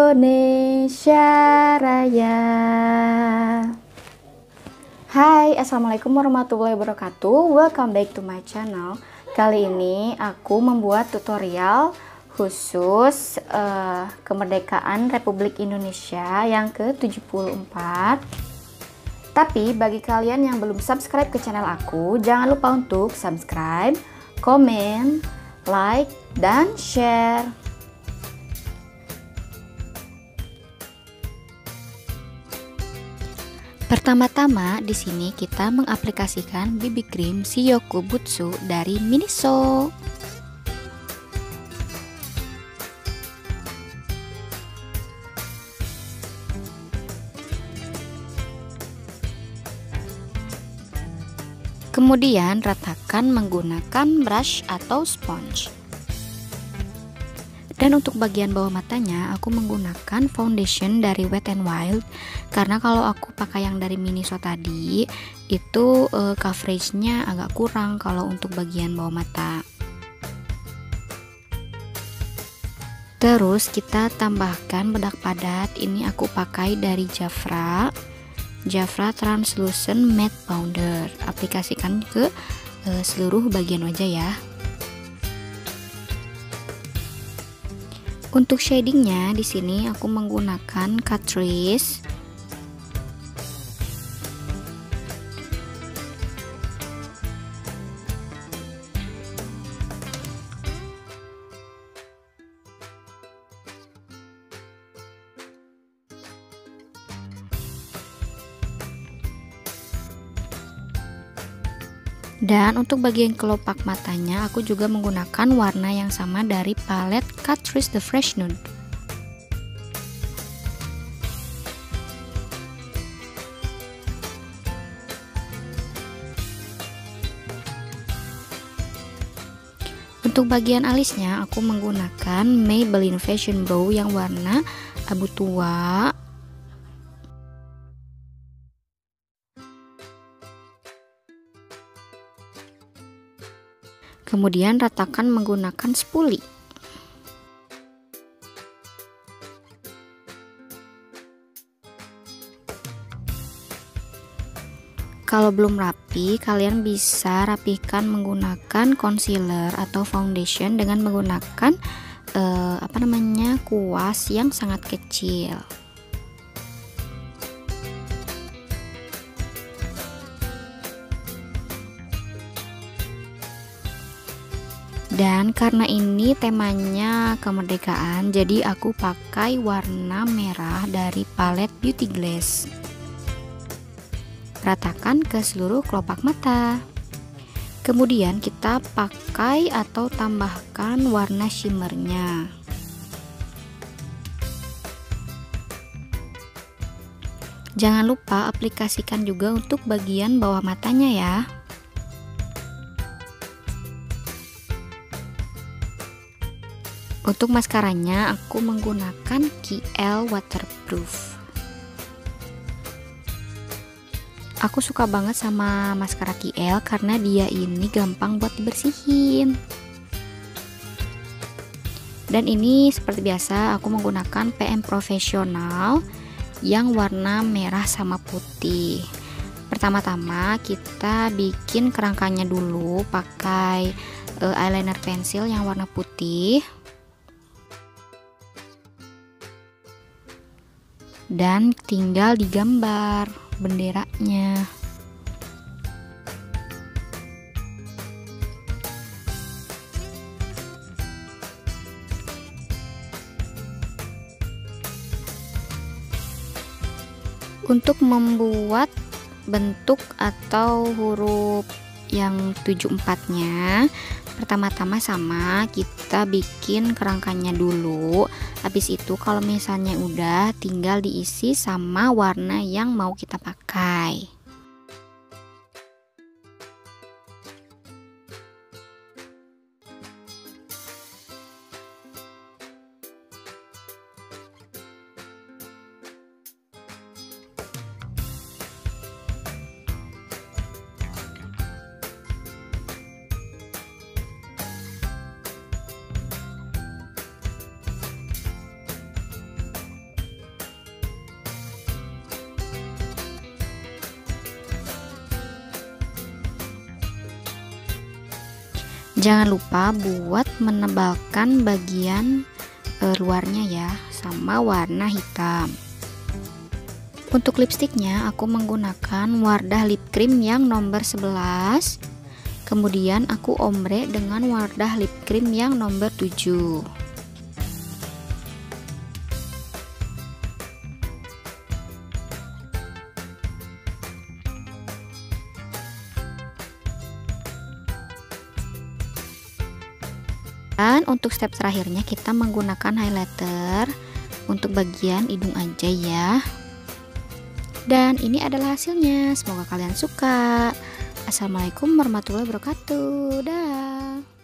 Indonesia Raya. Hai, assalamualaikum warahmatullahi wabarakatuh. Welcome back to my channel. Kali ini aku membuat tutorial khusus kemerdekaan Republik Indonesia yang ke-74. Tapi bagi kalian yang belum subscribe ke channel aku, jangan lupa untuk subscribe, komen, like, dan share. Pertama-tama di sini kita mengaplikasikan BB cream Shiyoku Butsu dari Miniso. Kemudian ratakan menggunakan brush atau sponge. Dan untuk bagian bawah matanya aku menggunakan foundation dari Wet n Wild, karena kalau aku pakai yang dari Miniso tadi itu coveragenya agak kurang kalau untuk bagian bawah mata. Terus kita tambahkan bedak padat, ini aku pakai dari Jafra Translucent Matte Powder. Aplikasikan ke seluruh bagian wajah ya. Untuk shadingnya di sini aku menggunakan Catrice. Dan untuk bagian kelopak matanya aku juga menggunakan warna yang sama dari palet Catrice The Fresh Nude. Untuk bagian alisnya aku menggunakan Maybelline Fashion Brow yang warna abu tua. Kemudian ratakan menggunakan spoolie. Kalau belum rapi, kalian bisa rapihkan menggunakan concealer atau foundation dengan menggunakan kuas yang sangat kecil. Dan karena ini temanya kemerdekaan, jadi aku pakai warna merah dari palet Beauty Glass. Ratakan ke seluruh kelopak mata. Kemudian kita pakai atau tambahkan warna shimmernya. Jangan lupa aplikasikan juga untuk bagian bawah matanya ya. Untuk maskaranya aku menggunakan KL Waterproof. Aku suka banget sama maskara KL karena dia ini gampang buat dibersihin. Dan ini seperti biasa aku menggunakan PM Profesional yang warna merah sama putih. Pertama-tama kita bikin kerangkanya dulu pakai eyeliner pensil yang warna putih. Dan tinggal digambar benderanya. Untuk membuat bentuk atau huruf yang 74-nya, pertama-tama sama kita bikin kerangkanya dulu. Habis itu kalau misalnya udah, tinggal diisi sama warna yang mau kita pakai. Jangan lupa buat menebalkan bagian luarnya ya, sama warna hitam. Untuk lipstiknya aku menggunakan Wardah lip cream yang nomor 11. Kemudian aku ombre dengan Wardah lip cream yang nomor 7. Dan untuk step terakhirnya kita menggunakan highlighter untuk bagian hidung aja ya. Dan ini adalah hasilnya. Semoga kalian suka. Assalamualaikum warahmatullahi wabarakatuh. Dah.